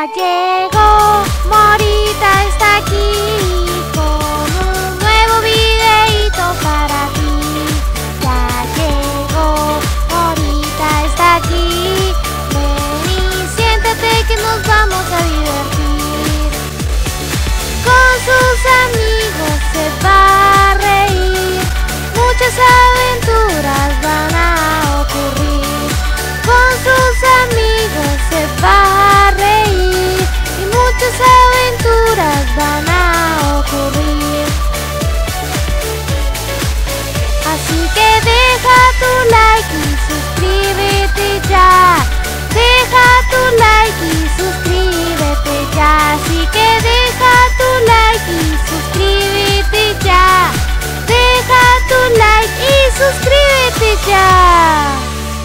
llegó, Morita está aquí con un nuevo videíto para ti. Ya llegó, Morita está aquí. Ven y siéntate que nos vamos a divertir. Con sus amigos se va a reír, muchas aventuras van a ocurrir. Con sus amigos se va a reír y muchas aventuras van a ocurrir. Así que deja tu like y suscríbete ya. Deja tu like y suscríbete ya. Así que deja tu like y suscríbete ya. Deja tu like y suscríbete ya.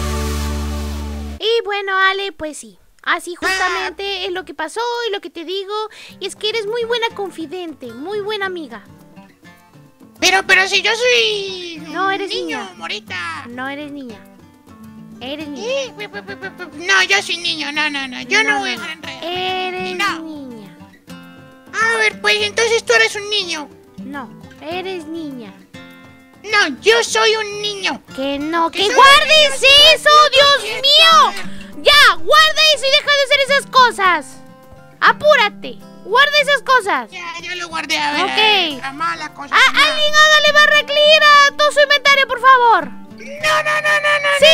Y bueno, Ale, pues sí, así justamente es lo que pasó y lo que te digo. Y es que eres muy buena confidente, muy buena amiga. Pero si yo soy... No, eres niño, niña. Morita. No eres niña. Eres niña. No, yo soy niño, no. Yo no voy a dejar enredar. Eres No. niña. A ver, pues entonces tú eres un niño. No, eres niña. No, yo soy un niño. Que no, Que que soy guardes niño, eso, Dios quieto. mío. Ya, guarda eso y deja de hacer esas cosas. Apúrate, guarda esas cosas. Ya lo guardé, a ver. Ok. La mala cosa. Alguien hágale barra clear a todo su inventario, por favor. No. Sí.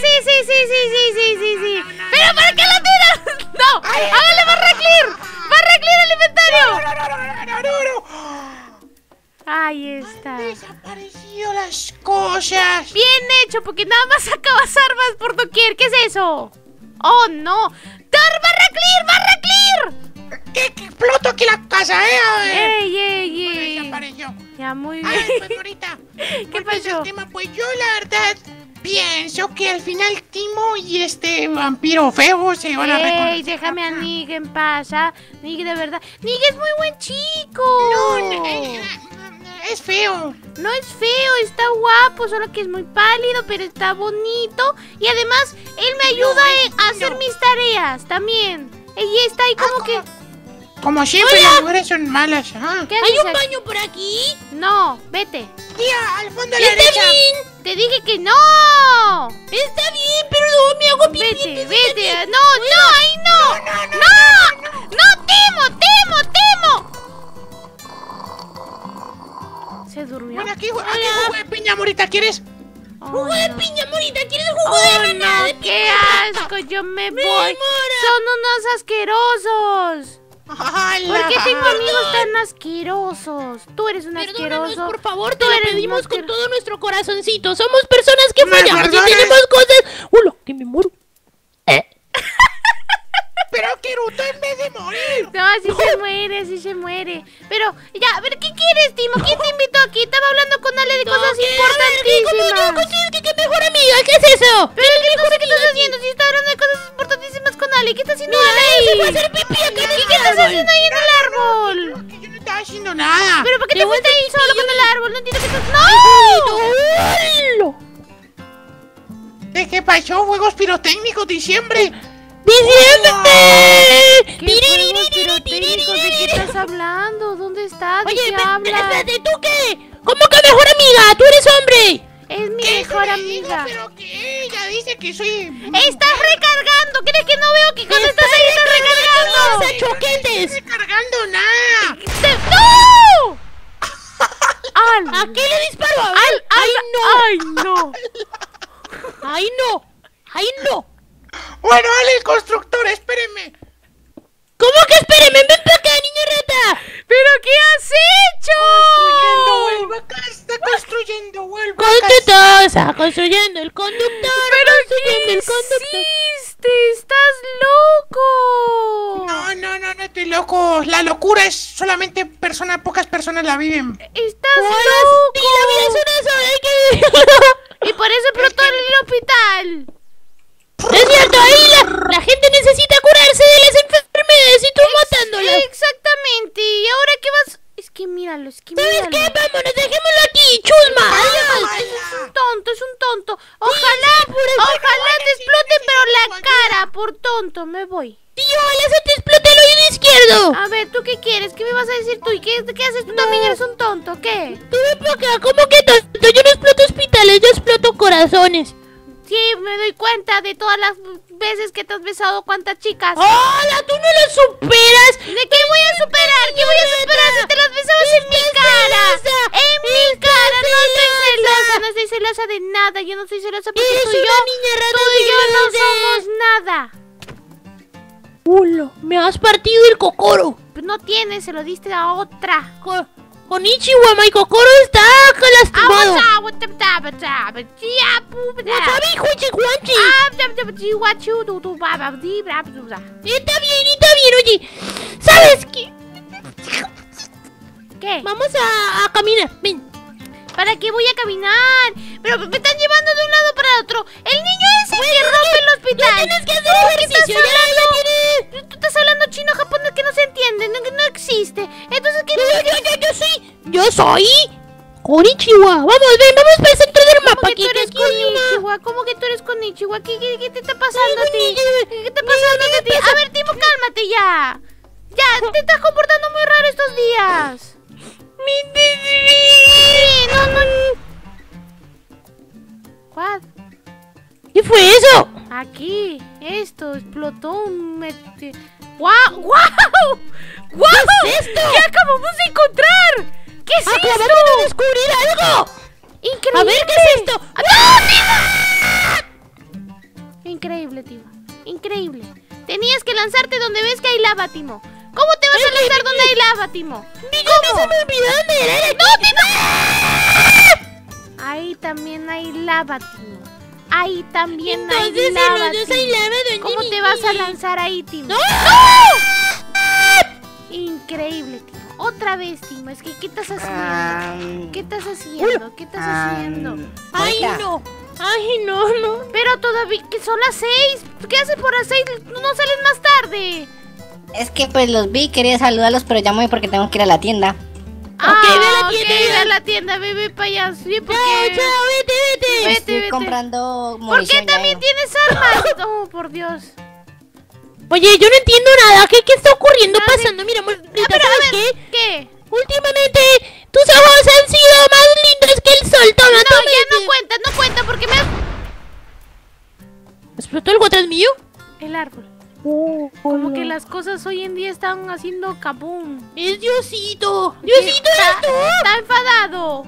Pero ¿para qué lo tiras? No, hágale barra clear al inventario. No. Ahí está. Han desaparecido las cosas. Bien hecho, porque nada más sacabas armas por doquier. ¿Qué es eso? Oh, no. ¡Dar barra clear! Que exploto aquí la casa, A ver. ¡Ey! Desapareció. Ya, muy A ver, bien. pues ahorita. ¿Qué pasó? Pues yo la verdad pienso que al final Timo y este vampiro feo se van a reconocer. ¡Ey! Déjame a Nick en paz, ¿ah? Nick, de verdad. Nick es muy buen chico. No, es feo. No es feo, está guapo, solo que es muy pálido, pero está bonito. Y además, él me ayuda a hacer mis tareas también. Y está ahí como que... Como siempre, las mujeres son malas. ¿Qué haces aquí? ¿Baño por aquí? No, vete. Tía, al fondo a la ¡Está derecha. bien! Te dije que no. ¡Está bien, pero no me hago pipí! Vete. No, ahí no. No, Timo. Se durmió. Bueno, aquí jugo de piña, Morita, ¿quieres? ¡Jugo de piña, Morita! ¿Quieres jugo de rana? No, de qué piña? asco, yo me voy. Mora. Son unos asquerosos. ¿Por qué tengo amigos tan asquerosos? Tú eres un Perdónanos, asqueroso. por favor, te Tú lo eres pedimos un con todo nuestro corazoncito. Somos personas que ¿Me fallamos y perdonas? tenemos cosas... ¡Hola! ¡Que me muero! Pero Kiruto en vez de morir. No, así se muere. Pero, ya, a ver, ¿qué quieres, Timo? ¿Quién te invitó aquí? Estaba hablando con Ale de cosas importantísimas. ¿Qué mejor amiga? ¿Qué es eso? Pero ¿qué cosa que estás haciendo? Si está hablando de cosas importantísimas con Ale, ¿qué está haciendo Mira, Ale se fue a ahí? hacer pipí acá en el ¿Qué estás árbol. haciendo ahí en el árbol? Que yo no estaba haciendo nada. ¿Pero por qué te fuiste ahí solo con el árbol? No entiendo qué estás... ¡No! ¿De qué pasó? Juegos pirotécnicos diciembre. ¡Diciembre! ¿Qué juegos pirotécnicos? ¿De qué estás hablando? ¿Dónde estás? ¿De Oye, qué hablas? espérate, ¿tú qué? ¿Cómo que mejor amiga? ¡Tú eres hombre! Es mi ¿Qué mejor le digo? amiga. Pero que ella dice que soy... ¡Estás recargando! ¿Crees que no veo que cuando estás ahí estás recargando? ¡Vamos a choquetes! No estoy cargando nada. ¡No! ¿A qué le disparo? A ver. ¡Ay, no! ¡Ay, no! ¡Ay, no! Bueno, Ale, el constructor, espérenme. ¿Cómo que espéreme? ¡Ven para acá, niño rata! ¿Pero qué has hecho? Vuelva a casa, está construyendo, vuelva a ¿Con qué casa. está construyendo el conductor? ¿Pero construyendo qué el conductor. hiciste? ¡Estás loco! No estoy loco. La locura es solamente pocas personas la viven. ¡Estás Y la vida es loco! una sola, hay que... Y por eso explotó en el hospital. Es cierto, ahí la gente necesita curarse de las enfermedades y tú matándolas. Exactamente. ¿Y ahora qué vas? Es que míralo, ¿Sabes qué? Vámonos, dejémoslo aquí, chusma. Es un tonto. Ojalá te explote, pero la cara por tonto. Me voy. Tío, ojalá se te explote el hoyo qué quieres? ¿Qué me vas a decir tú? ¿Y qué haces tú también? ¿Eres un tonto? ¿Qué? Tú ven para acá, ¿cómo que tonto? Yo no exploto hospitales, yo exploto corazones. Sí, me doy cuenta de todas las veces que te has besado cuántas chicas. ¡Hola! ¡Tú no lo superas! ¿De qué voy a superar? ¿Qué voy a superar si te las besabas en mi cara? ¡En mi cara! No estoy celosa, no estoy celosa de nada. Yo no estoy celosa porque Eres tú y una niña rata yo no celosa. somos nada. ¡Hola! Me has partido el cocoro. Pues no tienes, se lo diste a otra. Konichiwa, mi cocoro está lastimado. Wasabi, huichi, guanchi. Está bien, oye. ¿Sabes qué? ¿Qué? Vamos a caminar, ven. ¿Para qué voy a caminar? Pero me están llevando de un lado para otro. El niño ese que rompe el hospital. Tienes que hacer ejercicio, Tú estás hablando chino japonés que no se entiende, no existe. Entonces, ¿qué Yo soy Konichiwa. Vamos para el centro del mapa. ¿Cómo que tú eres Konichiwa? ¿Cómo que tú eres Konichiwa? ¿Qué te está pasando a ti? ¿Qué te está pasando a ti? A ver, Timo, cálmate ya. Ya, te estás comportando muy raro estos días. Sí, no. ¿Cuál? ¿Qué fue eso? Aquí, esto explotó un ¡Guau! ¡Guau! ¡Guau! ¿Qué es esto? ¿Qué acabamos de encontrar? ¿Qué es Acabamos esto? de descubrir algo. ¡Increíble! A ver, ¿qué es esto? ¡No, Timo! Increíble, Timo. Increíble. Tenías que lanzarte donde ves que hay lava, Timo. ¿Cómo te vas a lanzar donde hay lava, Timo? ¿Cómo? Se me olvidó dónde era. ¡No, Timo! Ahí también hay lava, Timo. Ahí también hay lava, Timo. ¿Cómo te vas a lanzar ahí, Timo? ¡No! Increíble, Timo. Otra vez, Timo. Es que, ¿qué estás haciendo? ¿Qué estás haciendo? ¿Qué estás haciendo? ¡Ay, no! ¡Ay, no! Pero todavía, que son las 6. ¿Qué haces por las 6? No sales más tarde. Es que pues los vi, quería saludarlos, pero ya me voy porque tengo que ir a la tienda. Ve a la tienda, ve para allá. Sí, porque... Chao, vete. Estoy comprando ¿Por qué munición. también tienes armas? Oh, por Dios. Oye, yo no entiendo nada. ¿Qué está ocurriendo pasando? Mira, Pero, ¿sabes qué? ¿Qué? Últimamente tus ojos han sido más lindos que el sol. Toma, No, toma. ya no cuenta porque me... ¿Explotó algo atrás mío? El árbol. Como que las cosas hoy en día están haciendo kaboom. Es Diosito. Diosito, ¿eres tú? Está enfadado.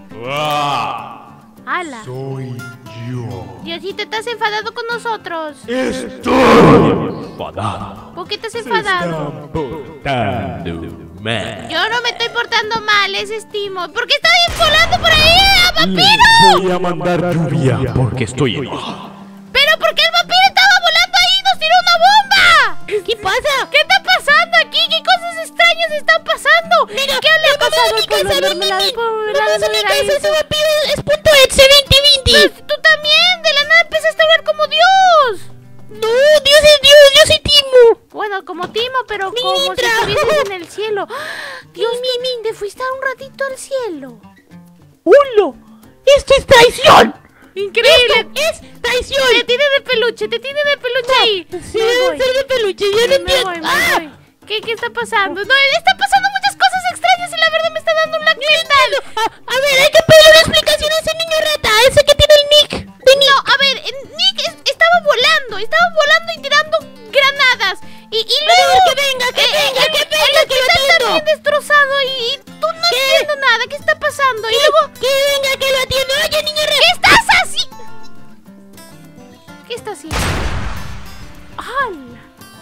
¡Hala! Soy yo. Diosito, ¿estás enfadado con nosotros? Estoy enfadado. ¿Por qué estás enfadado? Portando mal. Yo no me estoy portando mal, ese es Timo. ¿Por qué está volando por ahí, vampiro? Les voy a mandar lluvia porque estoy enojado. ¿Pero por qué el vampiro estaba volando ahí y nos tiró una bomba? ¿Qué pasa? ¿Qué está pasando aquí? ¿Qué cosas extrañas están pasando? Mira, ¿qué le ha pasado al pueblo? Vamos a mi casa, ese vampiro es .exe 2020. Pues tú también, de la nada empezaste a hablar como Dios. No, Dios es Dios, yo soy Timo. Bueno, como Timo, pero Mi como si trabajo. estuvieses en el cielo. Dios mío, te fuiste un ratito al cielo. ¡Hola! ¡Esto es traición! Increíble. ¡Es traición! Te tienen de peluche ahí. Sí, Me deben voy. ser de peluche, yo no Me entiendo. voy. ¿Qué está pasando? No, está pasando muchas cosas extrañas y la verdad me está dando un lag mental. A ver, hay que pedirle una explicación a ese niño rata, ese que tiene el nick. No, a ver, Nick estaba volando y tirando granadas. Y luego... que venga, que el lo hospital atiendo. también destrozado y tú no entiendo nada. ¿Qué está pasando? Y luego... Que venga, que lo atiendo. Oye, niño rata. ¿Qué estás haciendo? ¿Qué está haciendo? ¡Hala!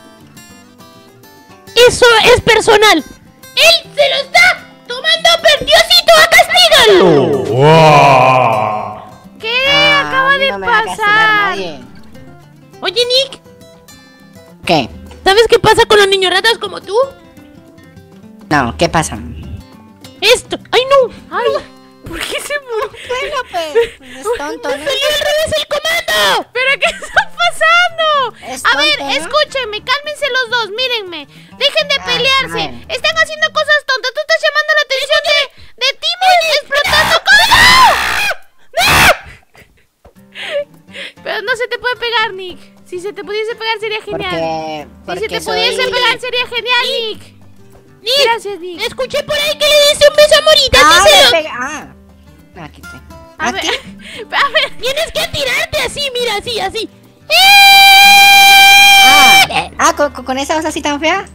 Eso es personal. Él se lo está tomando, Diosito, a castígalo. ¿Qué acaba de no me va a castigar pasar? nadie. Oye, Nick, ¿Qué? ¿sabes qué pasa con los niños ratas como tú? No, ¿qué pasa? Esto. ¡Ay, no! Ay, ¿por qué se murió? Bueno, pues, es tonto, ¿no? ¡Salió al revés el comando! ¿Pero qué está pasando? Es A ver, tonto, ¿no? escúchenme, cálmense los dos, mírenme. Dejen de pelearse. a ver. Están haciendo cosas tontas. Tú estás llamando la atención de Timo explotando cosas. Pero no se te puede pegar, Nick. Si se te pudiese pegar sería genial. Porque Si se te pudiese pegar sería genial, Nick. Nick, Gracias, Nick. escuché por ahí que le diste un beso a Morita. Díselo. Aquí estoy. A ver, Aquí. a ver. Tienes que tirarte así, mira, así. Con esa voz así tan fea.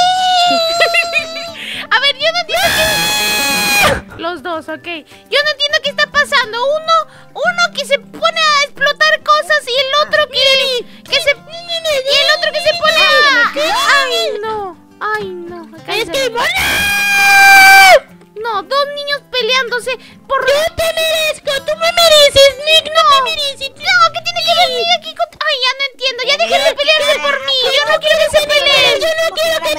A ver, yo no entiendo qué... Los dos, ok. Yo no entiendo qué está pasando. Uno que se pone a explotar cosas y el otro que se... Y el otro que se pone a... Ay, no. Ay, no. Acá Es se- que... No, dos niños peleándose por... ¡Yo te merezco! ¡Tú me mereces, Nick! ¡No te mereces! No, ¿qué tiene que ver Nick aquí con...? Ay, ya no entiendo. Ya dejen de pelearse por mí. Yo no quiero que se peleen. Yo no quiero que